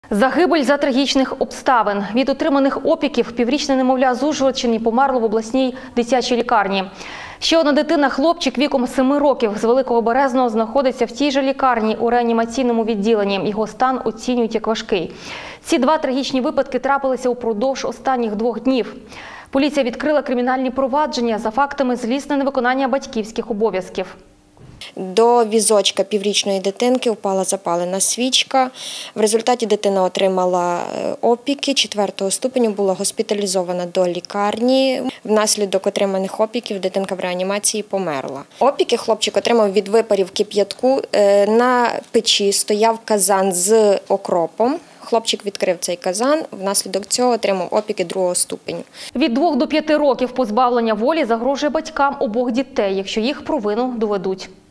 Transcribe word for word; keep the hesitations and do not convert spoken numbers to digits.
Загибель за трагічних обставин. Від отриманих опіків піврічне немовля з Ужгородщини померло в обласній дитячій лікарні. Ще одна дитина, хлопчик віком семи років з Великого Березного, знаходиться в тій же лікарні у реанімаційному відділенні. Його стан оцінюють як важкий. Ці два трагічні випадки трапилися упродовж останніх двох днів. Поліція відкрила кримінальні провадження за фактами злісне невиконання батьківських обов'язків. До візочка піврічної дитинки впала запалена свічка. В результаті дитина отримала опіки четвертого ступеню, була госпіталізована до лікарні. Внаслідок отриманих опіків дитинка в реанімації померла. Опіки хлопчик отримав від випарів кип'ятку. На печі стояв казан з окропом. Хлопчик відкрив цей казан, внаслідок цього отримав опіки другого ступеню. Від двох до п'яти років позбавлення волі загрожує батькам обох дітей, якщо їх провину доведуть.